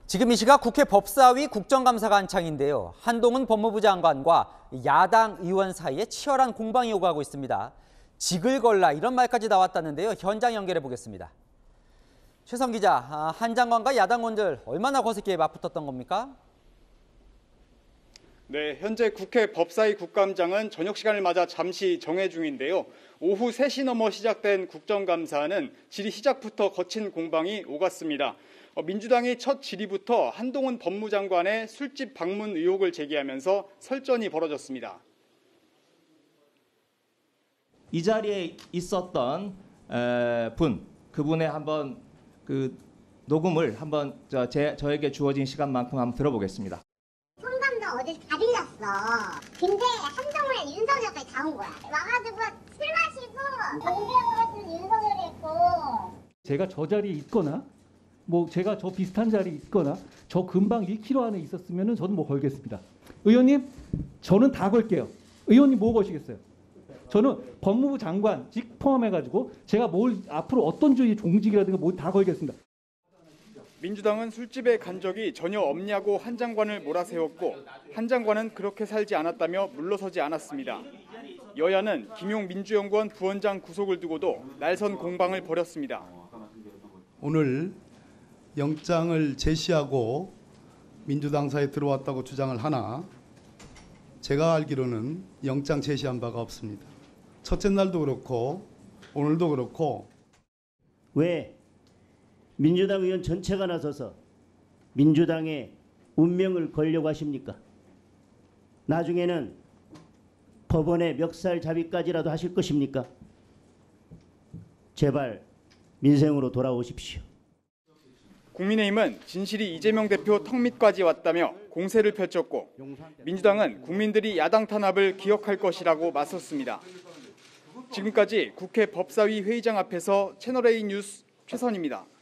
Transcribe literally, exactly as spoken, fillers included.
지금 이 시각 국회 법사위 국정감사가 한창인데요. 한동훈 법무부 장관과 야당 의원 사이에 치열한 공방이 오가고 있습니다. 직을 걸라 이런 말까지 나왔다는데요. 현장 연결해 보겠습니다. 최성 기자, 한 장관과 야당원들 얼마나 거세게 맞붙었던 겁니까? 네, 현재 국회 법사위 국감장은 저녁 시간을 맞아 잠시 정회 중인데요. 오후 세 시 넘어 시작된 국정감사는 질의 시작부터 거친 공방이 오갔습니다. 민주당이 첫 질의부터 한동훈 법무장관의 술집 방문 의혹을 제기하면서 설전이 벌어졌습니다. 이 자리에 있었던 분, 그분의 한번 그 녹음을 한번 저, 제, 저에게 주어진 시간만큼 한번 들어보겠습니다. 성감도 어제 다 들렸어. 근데 한동훈 윤석열까지 다 온 거야. 와가지고 술 마시고 정비하고 윤석열이 했고. 제가 저 자리에 있거나 뭐 제가 저 비슷한 자리에 있거나 저 근방 일 킬로미터 안에 있었으면 저는 뭐 걸겠습니다. 의원님, 저는 다 걸게요. 의원님 뭐 거시겠어요? 저는 법무부 장관직 포함해가지고 제가 뭘 앞으로 어떤 주의 종직이라든가 뭐 다 걸겠습니다. 민주당은 술집에 간 적이 전혀 없냐고 한 장관을 몰아세웠고 한 장관은 그렇게 살지 않았다며 물러서지 않았습니다. 여야는 김용 민주연구원 부원장 구속을 두고도 날선 공방을 벌였습니다. 오늘 영장을 제시하고 민주당사에 들어왔다고 주장을 하나 제가 알기로는 영장 제시한 바가 없습니다. 첫째 날도 그렇고 오늘도 그렇고. 왜 민주당 의원 전체가 나서서 민주당의 운명을 걸려고 하십니까? 나중에는 법원의 멱살잡이까지라도 하실 것입니까? 제발 민생으로 돌아오십시오. 국민의힘은 진실이 이재명 대표 턱밑까지 왔다며 공세를 펼쳤고 민주당은 국민들이 야당 탄압을 기억할 것이라고 맞섰습니다. 지금까지 국회 법사위 회의장 앞에서 채널A 뉴스 최선입니다.